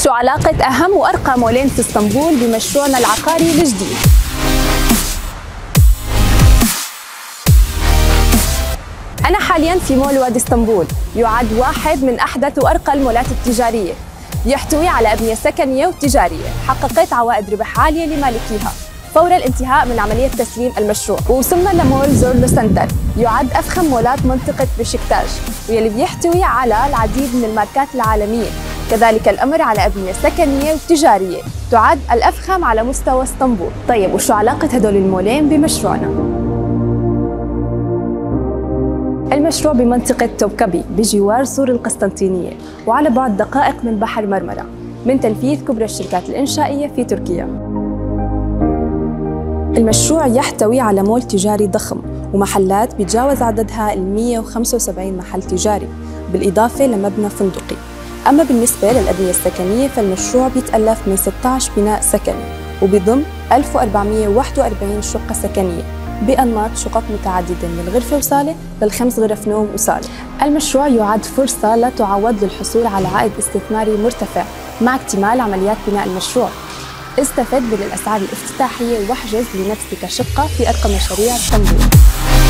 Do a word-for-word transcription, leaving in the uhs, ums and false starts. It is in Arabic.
شو علاقة أهم وأرقى مولين في اسطنبول بمشروعنا العقاري الجديد؟ أنا حالياً في مول وادي اسطنبول، يعد واحد من أحدث وأرقى المولات التجارية، يحتوي على أبنية سكنية وتجارية حققت عوائد ربح عالية لمالكيها فور الانتهاء من عملية تسليم المشروع. ووصلنا لمول زورلو سنتر، يعد أفخم مولات منطقة بشكتاش، واللي بيحتوي على العديد من الماركات العالمية، كذلك الأمر على أبنية سكنية وتجارية تعد الأفخم على مستوى اسطنبول. طيب وشو علاقة هدول المولين بمشروعنا؟ المشروع بمنطقة توبكابي بجوار سور القسطنطينية، وعلى بعد دقائق من بحر مرمرة، من تنفيذ كبرى الشركات الإنشائية في تركيا. المشروع يحتوي على مول تجاري ضخم ومحلات بيتجاوز عددها ال مئة وخمسة وسبعين محل تجاري، بالإضافة لمبنى فندقي. أما بالنسبة للأبنية السكنية فالمشروع بيتألف من ستة عشر بناء سكني، وبيضم ألف وأربعمئة وواحد وأربعين شقة سكنية بأنماط شقق متعددة من الغرفة وصالة للخمس غرف نوم وصالة. المشروع يعد فرصة لا تعوض للحصول على عائد استثماري مرتفع مع اكتمال عمليات بناء المشروع. استفد من الأسعار الافتتاحية واحجز لنفسك شقة في أرقى مشاريع اسطنبول.